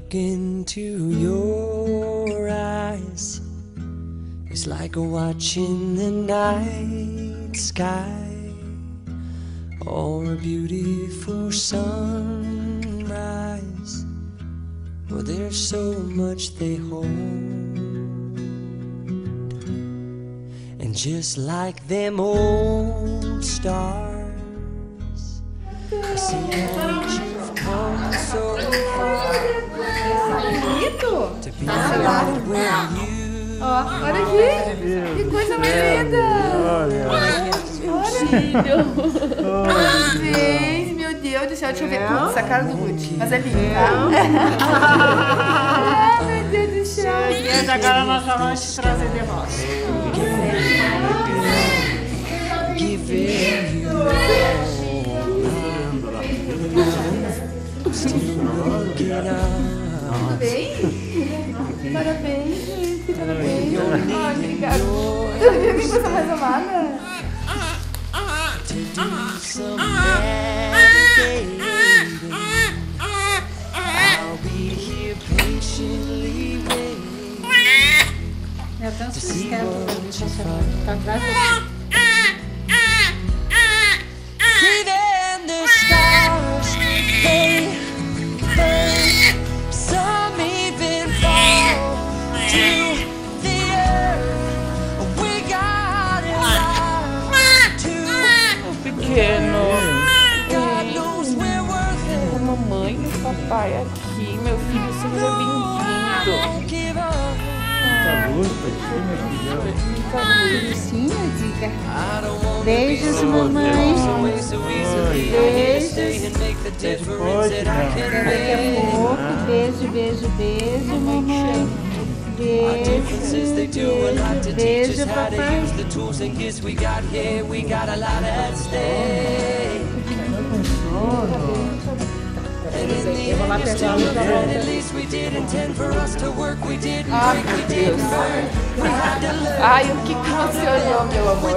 look into your eyes, it's like watching the night sky or a beautiful sunrise. Well, there's so much they hold, and just like them old stars, I see that you've come so far to be right where you. Ó, olha aqui, que coisa mais linda! Olha, gente, meu Deus do céu, deixa eu ver. Putz, a cara do Gucci, mas é lindo, tá? Meu Deus do céu! Gente, agora nós vamos te trazer de volta. Tudo bem? Parabéns, gente. Parabéns. Ai, obrigada. Que coisa mais amada. Eu tenho certeza que tá atrás de Mamãe e papai aqui, meu filho, seja bem-vindo. Sim, diga. Beijos, mamãe. Beijos. Daqui a pouco. Beijo, beijo, beijo, mamãe. Beijo, beijo, papai. Eu vou lá pegar a luz da volta. Ai, meu Deus. Ai, o que você olhou, meu amor?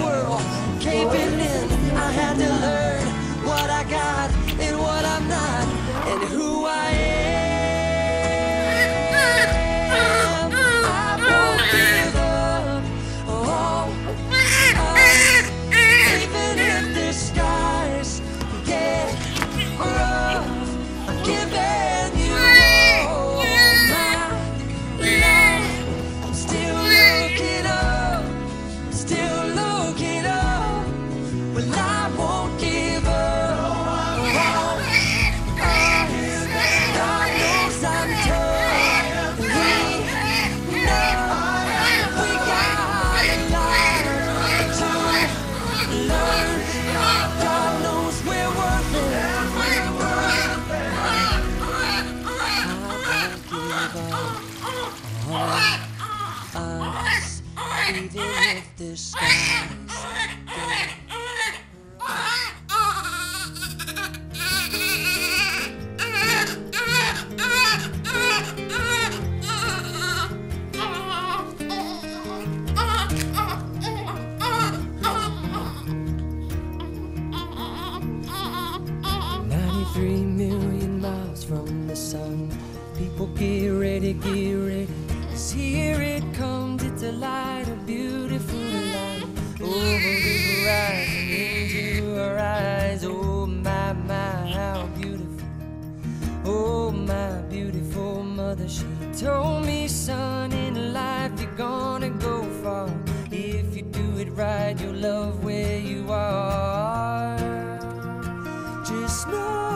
People get ready, 'cause here it comes, it's a light, a beautiful light, over the horizon, into her eyes, oh my, how beautiful, oh my beautiful mother, she told me, son, in life you're gonna go far, if you do it right, you'll love where you are, just know,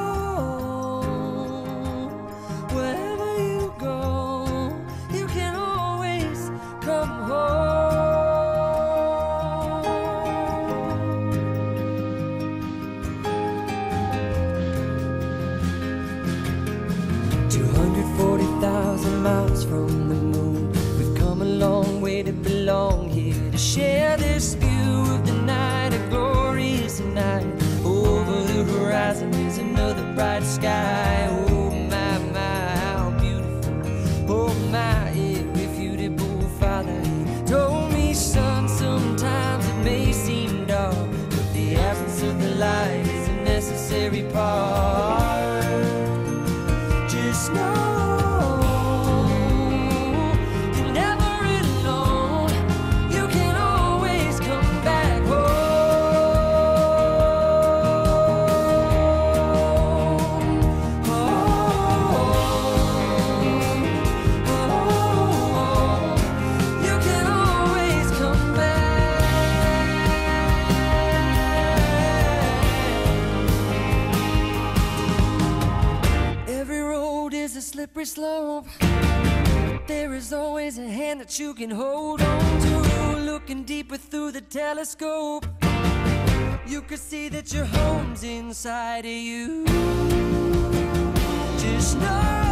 wherever you go, you can always come home. 240,000 miles from the moon, we've come a long way to belong here, to share this view of the night. slippery slope. There is always a hand that you can hold on to. Looking deeper through the telescope, you could see that your home's inside of you. Just know